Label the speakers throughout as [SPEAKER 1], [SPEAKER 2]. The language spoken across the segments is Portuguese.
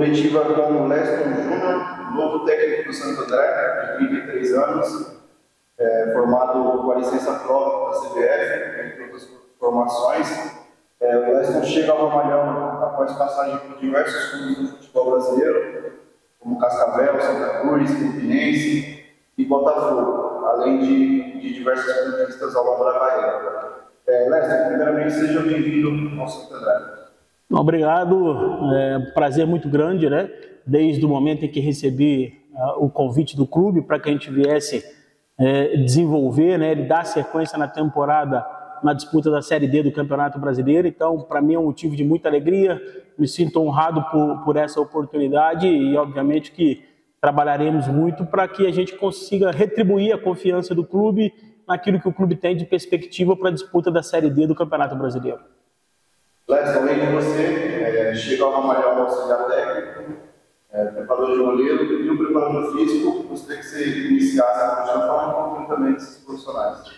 [SPEAKER 1] coletiva com o Leston Júnior, novo técnico do Santo André, de 33 anos, formado com a licença pró da CBF, entre outras formações. O Leston chega ao Ramalhão após passagem por diversos clubes do futebol brasileiro, como Cascavel, Santa Cruz, Campinense e Botafogo, além de diversas conquistas ao longo da carreira. Leston, primeiramente, seja bem-vindo ao Santo André.
[SPEAKER 2] Obrigado, prazer muito grande, né? Desde o momento em que recebi o convite do clube para que a gente viesse desenvolver, né? Ele dar sequência na temporada na disputa da Série D do Campeonato Brasileiro. Então, para mim é um motivo de muita alegria, me sinto honrado por essa oportunidade e, obviamente, que trabalharemos muito para que a gente consiga retribuir a confiança do clube naquilo que o clube tem de perspectiva para a disputa da Série D do Campeonato Brasileiro.
[SPEAKER 1] Leston, além de você, chega ao Ramalhão auxiliar técnico, preparador de goleiro e um preparador físico. Gostaria que você iniciasse a conversa falando concretamente desses profissionais.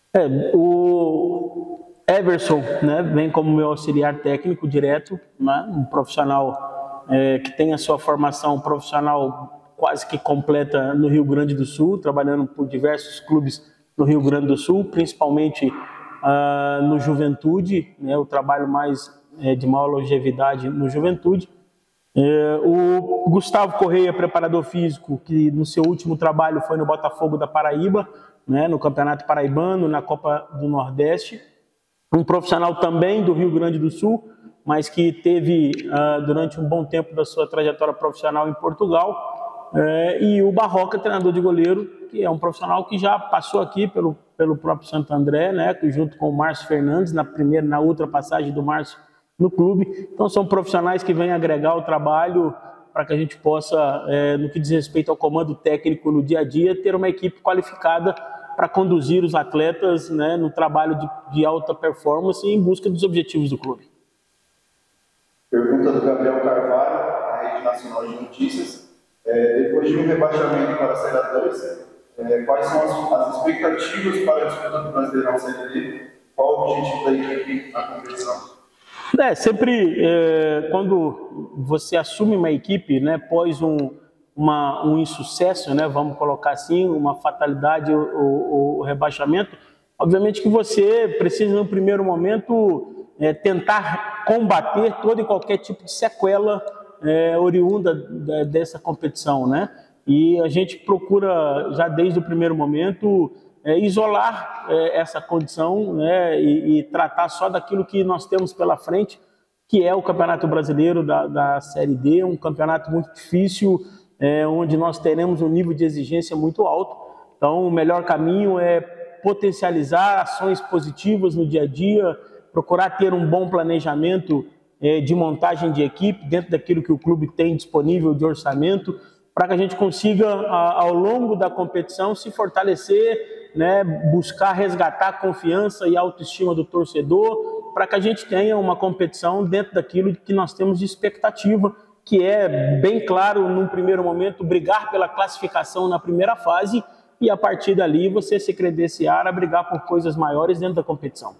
[SPEAKER 2] O Everson, né, vem como meu auxiliar técnico direto, né, um profissional que tem a sua formação profissional quase que completa no Rio Grande do Sul, trabalhando por diversos clubes no Rio Grande do Sul, principalmente no Juventude, né, o trabalho mais de maior longevidade no Juventude. O Gustavo Correia, preparador físico, que no seu último trabalho foi no Botafogo da Paraíba, né, no Campeonato Paraibano, na Copa do Nordeste. Um profissional também do Rio Grande do Sul, mas que teve durante um bom tempo da sua trajetória profissional em Portugal. E o Barroca, treinador de goleiro, que é um profissional que já passou aqui pelo próprio Santo André, né, junto com o Márcio Fernandes, na outra passagem do Márcio no clube. Então são profissionais que vêm agregar o trabalho para que a gente possa, no que diz respeito ao comando técnico no dia a dia, ter uma equipe qualificada para conduzir os atletas, né, no trabalho de alta performance em busca dos objetivos do clube.
[SPEAKER 1] Pergunta do Gabriel Carvalho, da Rede Nacional de Notícias. Depois de um rebaixamento para a Série 2, quais são as expectativas para a disputa do Brasileirão Série D? Qual o objetivo da equipe na competição?
[SPEAKER 2] Sempre quando você assume uma equipe, né, após um insucesso, né, vamos colocar assim, uma fatalidade, o rebaixamento, obviamente que você precisa, no primeiro momento, tentar combater todo e qualquer tipo de sequela oriunda dessa competição, né? E a gente procura, já desde o primeiro momento, isolar essa condição, né, e tratar só daquilo que nós temos pela frente, que é o Campeonato Brasileiro da Série D, um campeonato muito difícil, onde nós teremos um nível de exigência muito alto. Então, o melhor caminho é potencializar ações positivas no dia a dia, procurar ter um bom planejamento de montagem de equipe dentro daquilo que o clube tem disponível de orçamento, para que a gente consiga, ao longo da competição, se fortalecer, né, buscar resgatar a confiança e a autoestima do torcedor, para que a gente tenha uma competição dentro daquilo que nós temos de expectativa, que é, bem claro, num primeiro momento, brigar pela classificação na primeira fase e, a partir dali, você se credenciar a brigar por coisas maiores dentro da competição.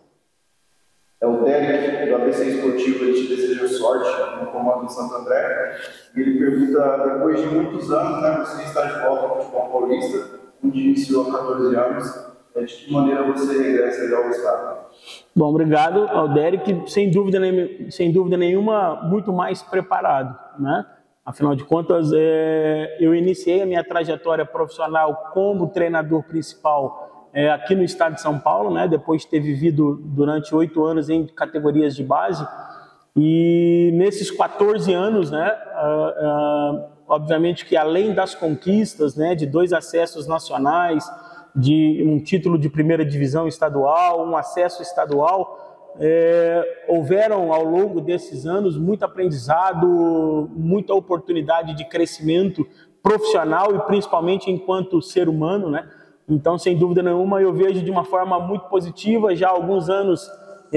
[SPEAKER 1] O Derek, do ABC Esportivo, ele te deseja sorte no comando do Santo André. E ele pergunta, depois de muitos anos, né, você está de volta ao futebol paulista, onde iniciou há 14 anos, de que maneira você regressa ao estado?
[SPEAKER 2] Bom, obrigado ao Derek, sem dúvida nenhuma, muito mais preparado, né? Afinal de contas, eu iniciei a minha trajetória profissional como treinador principal aqui no estado de São Paulo, né? Depois de ter vivido durante 8 anos em categorias de base. E nesses 14 anos, né, obviamente que além das conquistas, né, de 2 acessos nacionais, de um título de primeira divisão estadual, um acesso estadual, houveram ao longo desses anos muito aprendizado, muita oportunidade de crescimento profissional e principalmente enquanto ser humano, né? Então, sem dúvida nenhuma, eu vejo de uma forma muito positiva. Já há alguns anos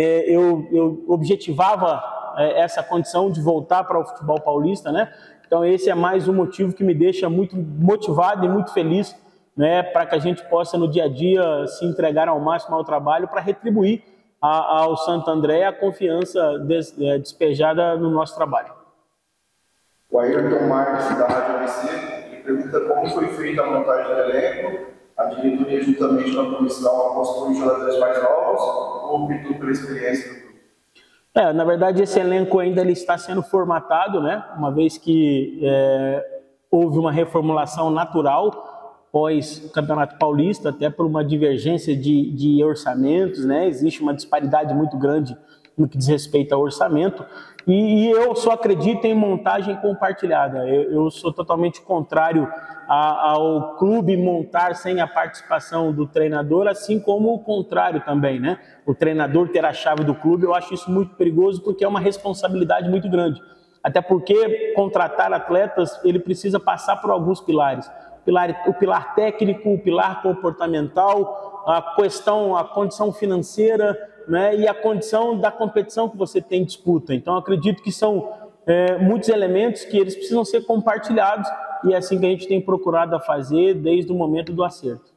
[SPEAKER 2] eu objetivava essa condição de voltar para o futebol paulista, né? Então, esse é mais um motivo que me deixa muito motivado e muito feliz, né, para que a gente possa, no dia a dia, se entregar ao máximo ao trabalho para retribuir ao Santo André a confiança despejada no nosso trabalho.
[SPEAKER 1] O Ayrton Marques, da Rádio ABC, ele pergunta como foi feita a montagem do elenco, a diretoria, juntamente com a comissão, apostou em jogadores mais novos ou optou pela experiência do clube?
[SPEAKER 2] Na verdade, esse elenco ainda ele está sendo formatado, né? Uma vez que houve uma reformulação natural pós o Campeonato Paulista, até por uma divergência de orçamentos, né? Existe uma disparidade muito grande no que diz respeito ao orçamento, e eu só acredito em montagem compartilhada. Eu sou totalmente contrário ao clube montar sem a participação do treinador, assim como o contrário também, né? O treinador ter a chave do clube, eu acho isso muito perigoso, porque é uma responsabilidade muito grande. Até porque contratar atletas, ele precisa passar por alguns pilares. O pilar técnico, o pilar comportamental, a condição financeira, né, e a condição da competição que você tem em disputa. Então, acredito que são muitos elementos que eles precisam ser compartilhados, e é assim que a gente tem procurado a fazer desde o momento do acerto.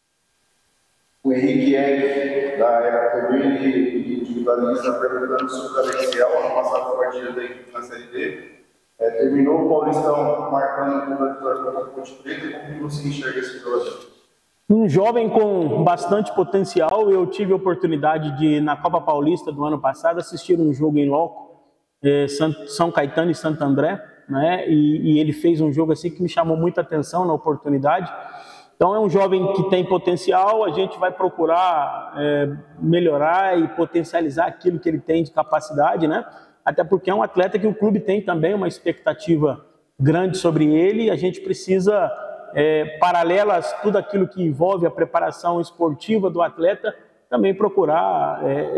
[SPEAKER 1] O Henrique Eck, da Época TV, ele individualiza perguntando sobre o Alexiel, a passada partida da equipe na Série D. Terminou o Paulistão marcando uma vitória contra a Ponte Preta. Como você enxerga esse jogador?
[SPEAKER 2] Um jovem com bastante potencial. Eu tive a oportunidade de, na Copa Paulista do ano passado, assistir um jogo em loco, São Caetano e Santo André, né? E ele fez um jogo assim que me chamou muita atenção na oportunidade. Então é um jovem que tem potencial, a gente vai procurar melhorar e potencializar aquilo que ele tem de capacidade, né? Até porque é um atleta que o clube tem também uma expectativa grande sobre ele, e a gente precisa, paralelas, tudo aquilo que envolve a preparação esportiva do atleta, também procurar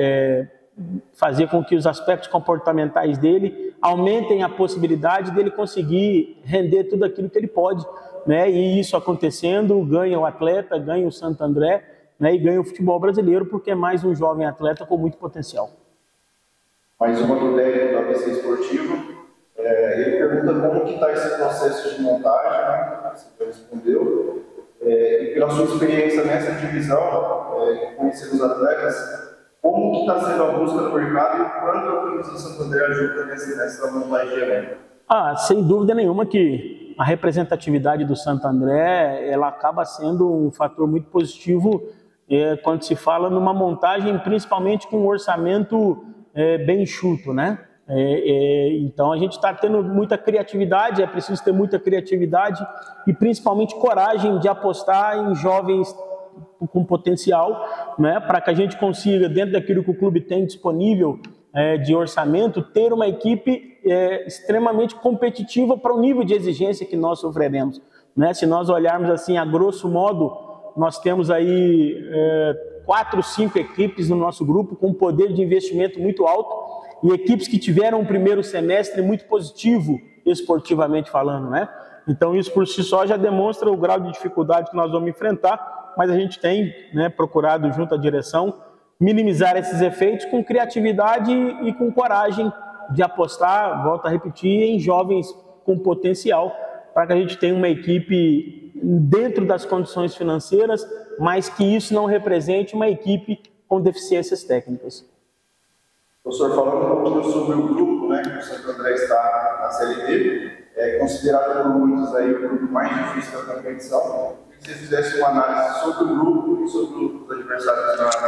[SPEAKER 2] fazer com que os aspectos comportamentais dele aumentem a possibilidade dele conseguir render tudo aquilo que ele pode, né? E isso acontecendo, ganha o atleta, ganha o Santo André, né? E ganha o futebol brasileiro, porque é mais um jovem atleta com muito potencial.
[SPEAKER 1] Mais uma do técnico do ABC Esportivo. Ele pergunta como que está esse processo de montagem, né? Você já respondeu. E pela sua experiência nessa divisão, conhecendo os atletas, como que está sendo a busca no mercado e o quanto a Organização Santo André ajuda nessa montagem de evento?
[SPEAKER 2] Sem dúvida nenhuma que a representatividade do Santo André, ela acaba sendo um fator muito positivo quando se fala numa montagem, principalmente com um orçamento bem enxuto, né? Então a gente está tendo muita criatividade, é preciso ter muita criatividade e principalmente coragem de apostar em jovens com potencial, né? Para que a gente consiga, dentro daquilo que o clube tem disponível de orçamento, ter uma equipe extremamente competitiva para o nível de exigência que nós sofreremos, né? Se nós olharmos assim, a grosso modo, nós temos aí 4, 5 equipes no nosso grupo com um poder de investimento muito alto e equipes que tiveram um primeiro semestre muito positivo, esportivamente falando, né? Então isso por si só já demonstra o grau de dificuldade que nós vamos enfrentar, mas a gente tem, né, procurado junto à direção minimizar esses efeitos com criatividade e com coragem de apostar, volto a repetir, em jovens com potencial, para que a gente tenha uma equipe dentro das condições financeiras, mas que isso não represente uma equipe com deficiências técnicas.
[SPEAKER 1] Professor, falando um pouquinho sobre o grupo, né, que o Santo André está na Série D, considerado por muitos aí o grupo mais difícil da competição. Se você fizesse uma análise sobre o grupo e sobre os adversários na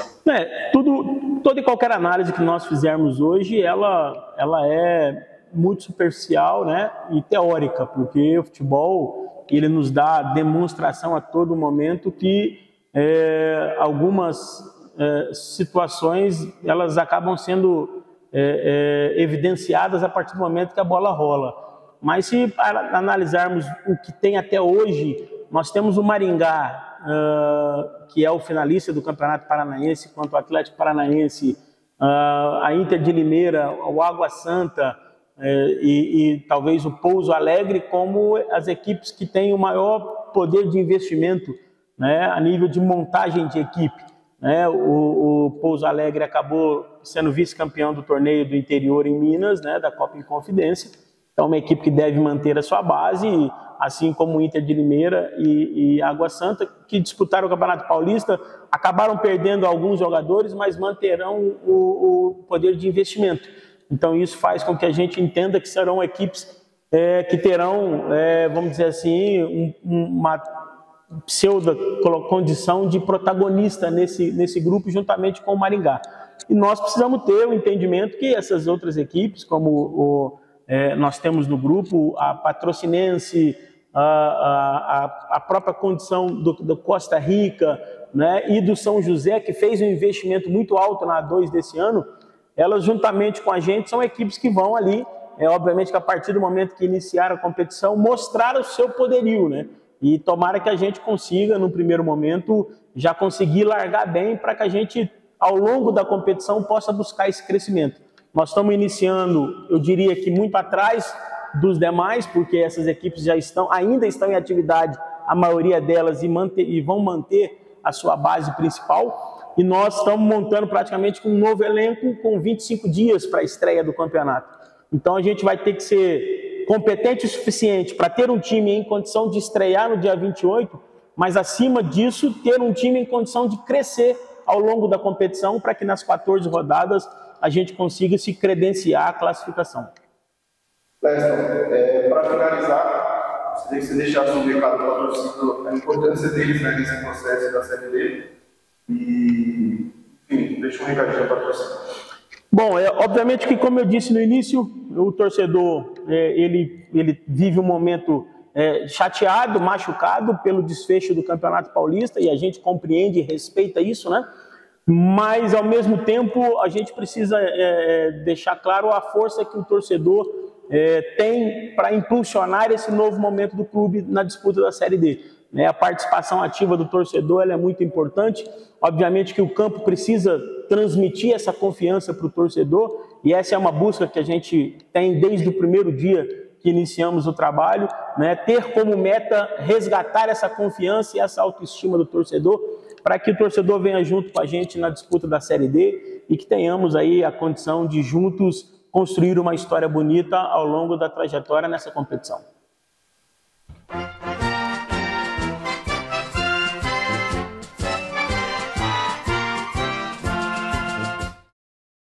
[SPEAKER 1] competição.
[SPEAKER 2] Toda e qualquer análise que nós fizermos hoje, ela é muito superficial, né, e teórica, porque o futebol ele nos dá demonstração a todo momento que algumas situações elas acabam sendo evidenciadas a partir do momento que a bola rola. Mas se analisarmos o que tem até hoje, nós temos o Maringá, que é o finalista do Campeonato Paranaense, quanto o Atlético Paranaense, a Inter de Limeira, o Água Santa e talvez o Pouso Alegre como as equipes que têm o maior poder de investimento, né, a nível de montagem de equipe. Né? O Pouso Alegre acabou sendo vice-campeão do torneio do interior em Minas, né, da Copa Inconfidência. Então, uma equipe que deve manter a sua base, assim como o Inter de Limeira e Água Santa, que disputaram o Campeonato Paulista, acabaram perdendo alguns jogadores, mas manterão o poder de investimento. Então, isso faz com que a gente entenda que serão equipes que terão, vamos dizer assim, uma pseudo-condição de protagonista nesse grupo, juntamente com o Maringá. E nós precisamos ter o entendimento que essas outras equipes, como nós temos no grupo, a Patrocinense, a própria condição do Costa Rica, né, e do São José, que fez um investimento muito alto na A2 desse ano, elas juntamente com a gente são equipes que vão ali, obviamente que a partir do momento que iniciar a competição, mostrar o seu poderio, né? E tomara que a gente consiga, no primeiro momento, já conseguir largar bem para que a gente, ao longo da competição, possa buscar esse crescimento. Nós estamos iniciando, eu diria que muito atrás dos demais, porque essas equipes ainda estão em atividade, a maioria delas, e vão manter a sua base principal. E nós estamos montando praticamente um novo elenco com 25 dias para a estreia do campeonato. Então a gente vai ter que ser competente o suficiente para ter um time em condição de estrear no dia 28, mas acima disso ter um time em condição de crescer ao longo da competição para que nas 14 rodadas a gente consiga se credenciar a classificação.
[SPEAKER 1] Leston, para finalizar, gostaria que você deixasse um recado para a torcida, a importância deles, né, nesse processo da Série D e, enfim, deixa um recadinho para a torcida.
[SPEAKER 2] Bom, obviamente que, como eu disse no início, o torcedor ele vive um momento chateado, machucado pelo desfecho do Campeonato Paulista, e a gente compreende e respeita isso, né? Mas, ao mesmo tempo, a gente precisa deixar claro a força que o torcedor tem para impulsionar esse novo momento do clube na disputa da Série D. A participação ativa do torcedor ela é muito importante. Obviamente que o campo precisa transmitir essa confiança para o torcedor, e essa é uma busca que a gente tem desde o primeiro dia que iniciamos o trabalho, né? Ter como meta resgatar essa confiança e essa autoestima do torcedor, para que o torcedor venha junto com a gente na disputa da Série D e que tenhamos aí a condição de juntos construir uma história bonita ao longo da trajetória nessa competição.